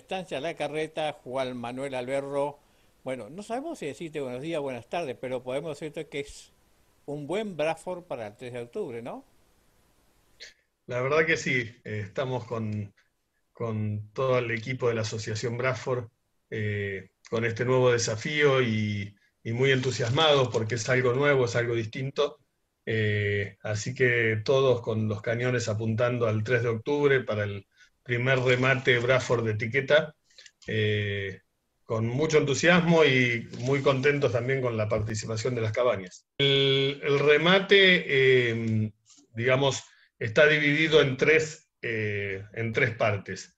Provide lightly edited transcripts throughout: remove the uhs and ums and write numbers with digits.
Estancia La Carreta, Juan Manuel Alberro. Bueno, no sabemos si decirte buenos días, buenas tardes, pero podemos decirte que es un buen Bradford para el 3 de octubre, ¿no? La verdad que sí, estamos con todo el equipo de la Asociación Bradford con este nuevo desafío y muy entusiasmados porque es algo nuevo, es algo distinto. Así que todos con los cañones apuntando al 3 de octubre para el primer remate Bradford de etiqueta, eh, con mucho entusiasmo y muy contentos también con la participación de las cabañas. El remate, digamos, está dividido en tres partes.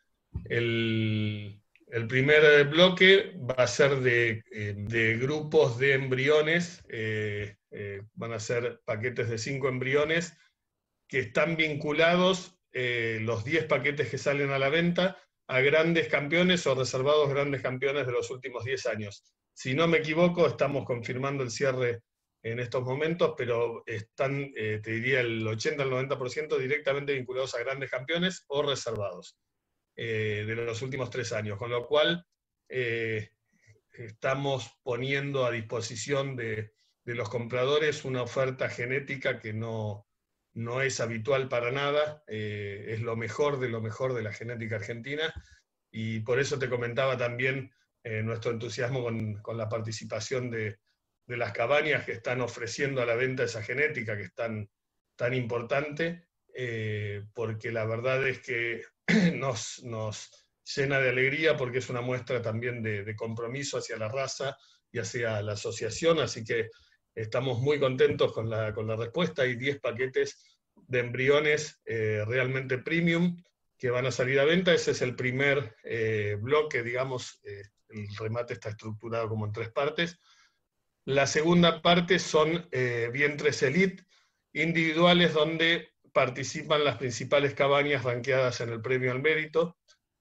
El primer bloque va a ser de grupos de embriones, van a ser paquetes de 5 embriones que están vinculados, los 10 paquetes que salen a la venta, a grandes campeones o reservados grandes campeones de los últimos 10 años. Si no me equivoco, estamos confirmando el cierre en estos momentos, pero están, te diría, el 80 al 90% directamente vinculados a grandes campeones o reservados de los últimos 3 años, con lo cual eh, estamos poniendo a disposición de los compradores una oferta genética que no es habitual para nada, es lo mejor de la genética argentina, y por eso te comentaba también nuestro entusiasmo con la participación de las cabañas que están ofreciendo a la venta esa genética que es tan importante, porque la verdad es que nos llena de alegría porque es una muestra también de compromiso hacia la raza y hacia la asociación, así que estamos muy contentos con la respuesta. Hay 10 paquetes de embriones realmente premium que van a salir a venta. Ese es el primer bloque, digamos, el remate está estructurado como en tres partes. La segunda parte son vientres elite individuales donde participan las principales cabañas ranqueadas en el premio al mérito,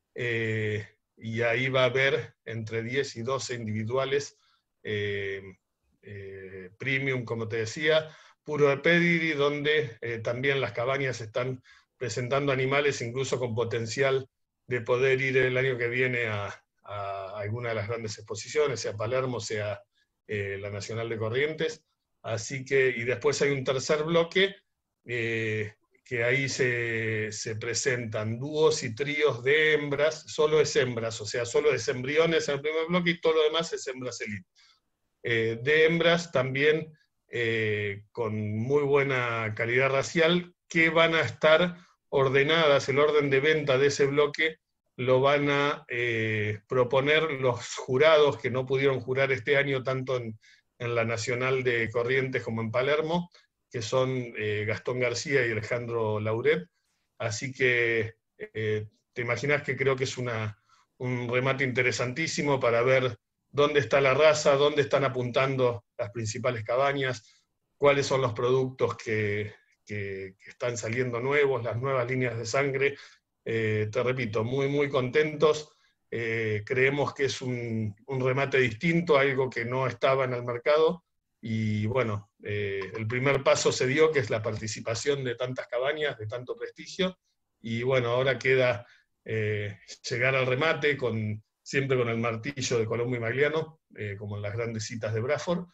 y ahí va a haber entre 10 y 12 individuales eh, premium, como te decía, puro de pedigree, donde también las cabañas están presentando animales incluso con potencial de poder ir el año que viene a alguna de las grandes exposiciones, sea Palermo, sea la Nacional de Corrientes. Así que, y después hay un tercer bloque eh, que ahí se presentan dúos y tríos de hembras, solo es hembras, o sea, solo es embriones en el primer bloque y todo lo demás es hembras elite. De hembras también con muy buena calidad racial, que van a estar ordenadas, el orden de venta de ese bloque lo van a proponer los jurados que no pudieron jurar este año tanto en la Nacional de Corrientes como en Palermo, que son Gastón García y Alejandro Lauret. Así que te imaginas que creo que es un remate interesantísimo para ver dónde está la raza, dónde están apuntando las principales cabañas, cuáles son los productos que están saliendo nuevos, las nuevas líneas de sangre. Te repito, muy, muy contentos. Creemos que es un remate distinto, algo que no estaba en el mercado. Y bueno, el primer paso se dio, que es la participación de tantas cabañas, de tanto prestigio. Y bueno, ahora queda llegar al remate siempre con el martillo de Colombo y Magliano, como en las grandes citas de Bradford.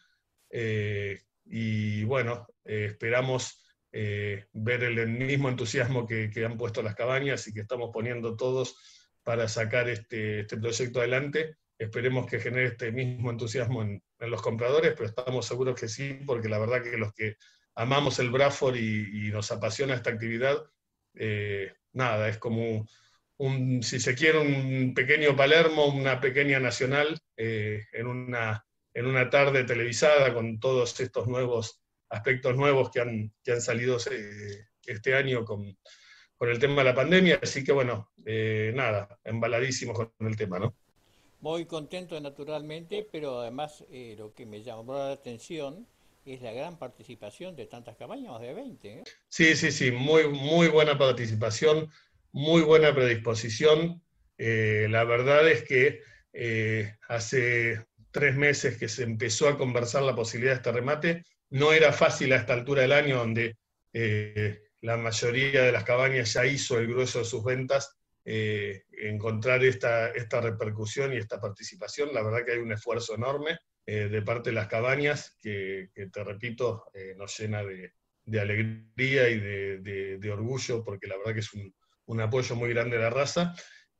Y bueno, esperamos ver el mismo entusiasmo que han puesto las cabañas y que estamos poniendo todos para sacar este proyecto adelante. Esperemos que genere este mismo entusiasmo en los compradores, pero estamos seguros que sí, porque la verdad que los que amamos el Bradford y nos apasiona esta actividad, nada, es como si se quiere, un pequeño Palermo, una pequeña Nacional, en una tarde televisada con todos estos nuevos aspectos nuevos que han salido este año con el tema de la pandemia. Así que bueno, nada, embaladísimos con el tema, ¿no? Muy contento naturalmente, pero además lo que me llamó la atención es la gran participación de tantas cabañas, más de 20, ¿eh? Sí, sí, sí, muy, muy buena participación, muy buena predisposición. La verdad es que hace 3 meses que se empezó a conversar la posibilidad de este remate. No era fácil a esta altura del año, donde la mayoría de las cabañas ya hizo el grueso de sus ventas. encontrar esta repercusión y esta participación. La verdad que hay un esfuerzo enorme de parte de las cabañas que te repito, nos llena de alegría y de orgullo, porque la verdad que es un apoyo muy grande de la raza.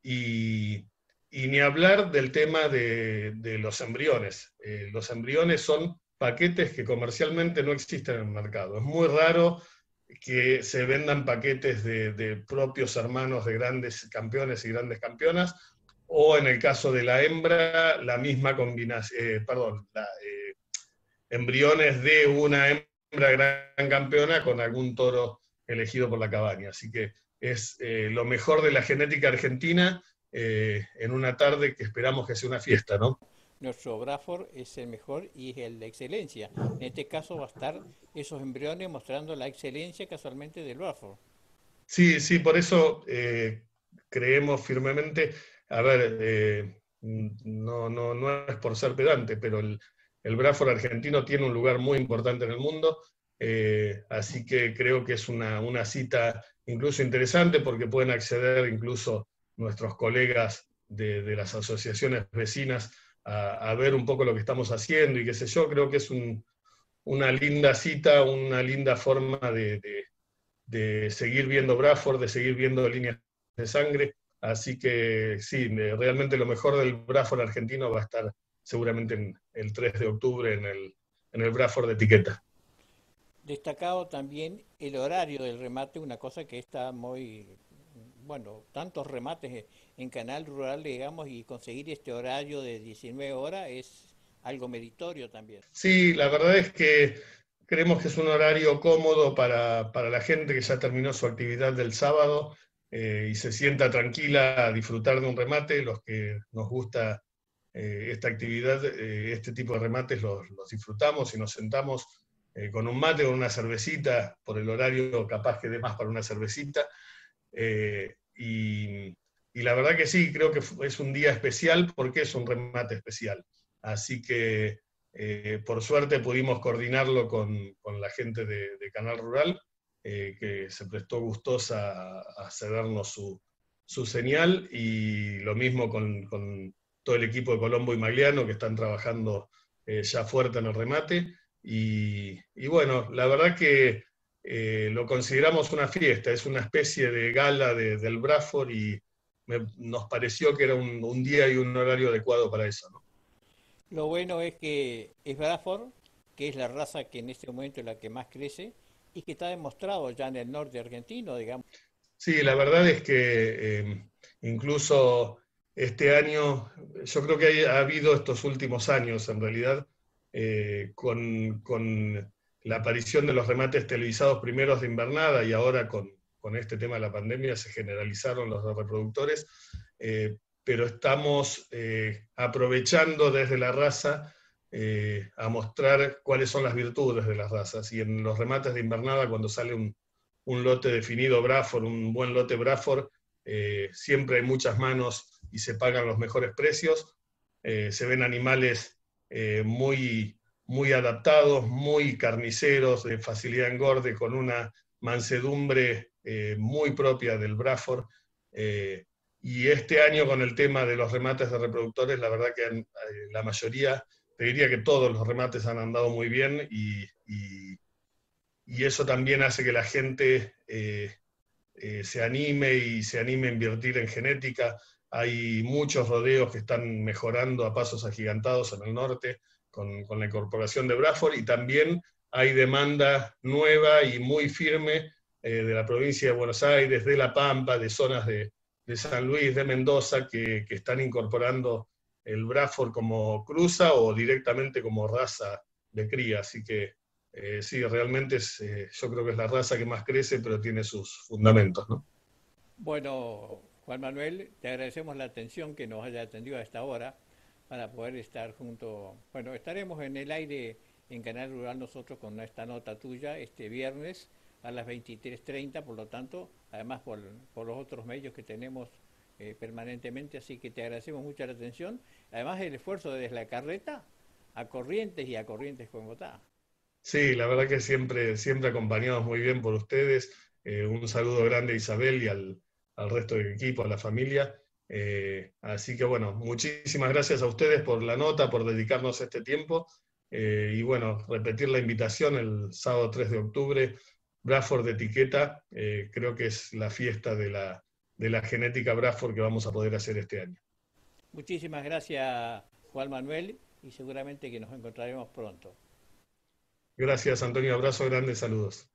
Y ni hablar del tema de los embriones. Los embriones son paquetes que comercialmente no existen en el mercado. Es muy raro que se vendan paquetes de propios hermanos de grandes campeones y grandes campeonas, o en el caso de la hembra, la misma combinación, embriones de una hembra gran campeona con algún toro elegido por la cabaña. Así que es lo mejor de la genética argentina en una tarde que esperamos que sea una fiesta, ¿no? Nuestro Bradford es el mejor y es el de excelencia. En este caso va a estar esos embriones mostrando la excelencia casualmente del Bradford. Sí, sí, por eso creemos firmemente, a ver, no es por ser pedante, pero el Bradford argentino tiene un lugar muy importante en el mundo, así que creo que es una cita incluso interesante porque pueden acceder incluso nuestros colegas de las asociaciones vecinas a ver un poco lo que estamos haciendo y qué sé yo, creo que es una linda cita, una linda forma de seguir viendo Bradford, de seguir viendo líneas de sangre. Así que sí, realmente lo mejor del Bradford argentino va a estar seguramente el 3 de octubre en el Bradford de etiqueta. Destacado también el horario del remate, una cosa que está muy, bueno, tantos remates en Canal Rural, digamos, y conseguir este horario de 19 horas es algo meritorio también. Sí, la verdad es que creemos que es un horario cómodo para la gente que ya terminó su actividad del sábado y se sienta tranquila a disfrutar de un remate. Los que nos gusta esta actividad, este tipo de remates los disfrutamos y nos sentamos con un mate, con una cervecita, por el horario capaz que dé más para una cervecita. Y la verdad que sí, creo que es un día especial porque es un remate especial. Así que por suerte pudimos coordinarlo con la gente de Canal Rural, que se prestó gustosa a cedernos su señal, y lo mismo con todo el equipo de Colombo y Magliano, que están trabajando ya fuerte en el remate. Y bueno, la verdad que lo consideramos una fiesta, es una especie de gala del Bradford y nos pareció que era un día y un horario adecuado para eso, ¿no? Lo bueno es que es Bradford, que es la raza que en este momento es la que más crece y que está demostrado ya en el norte argentino, digamos. Sí, la verdad es que incluso este año, yo creo que ha habido estos últimos años, en realidad, con la aparición de los remates televisados primeros de invernada y ahora con este tema de la pandemia se generalizaron los de reproductores, pero estamos aprovechando desde la raza a mostrar cuáles son las virtudes de las razas. Y en los remates de invernada, cuando sale un lote definido Bradford, un buen lote Bradford, siempre hay muchas manos y se pagan los mejores precios. Se ven animales muy adaptados, muy carniceros, de facilidad en engorde, con una mansedumbre muy propia del Bradford. Y este año con el tema de los remates de reproductores, la verdad que la mayoría, te diría que todos los remates han andado muy bien y eso también hace que la gente se anime y se anime a invertir en genética. Hay muchos rodeos que están mejorando a pasos agigantados en el norte con la incorporación de Bradford, y también hay demanda nueva y muy firme de la provincia de Buenos Aires, de La Pampa, de zonas de San Luis, de Mendoza, que están incorporando el Bradford como cruza o directamente como raza de cría. Así que sí, realmente yo creo que es la raza que más crece, pero tiene sus fundamentos, ¿no? Bueno, Juan Manuel, te agradecemos la atención que nos haya atendido a esta hora para poder estar junto. Bueno, estaremos en el aire en Canal Rural nosotros con esta nota tuya este viernes a las 23:30, por lo tanto, además por los otros medios que tenemos permanentemente, así que te agradecemos mucho la atención, además el esfuerzo desde la carreta a Corrientes y a Corrientes con Bogotá. Sí, la verdad que siempre acompañados muy bien por ustedes. Un saludo grande a Isabel y al resto del equipo, a la familia. Así que bueno, muchísimas gracias a ustedes por la nota, por dedicarnos este tiempo. Y bueno, repetir la invitación el sábado 3 de octubre, Bradford de etiqueta, creo que es la fiesta de la genética Bradford que vamos a poder hacer este año. Muchísimas gracias, Juan Manuel, y seguramente que nos encontraremos pronto. Gracias, Antonio, abrazo grande, saludos.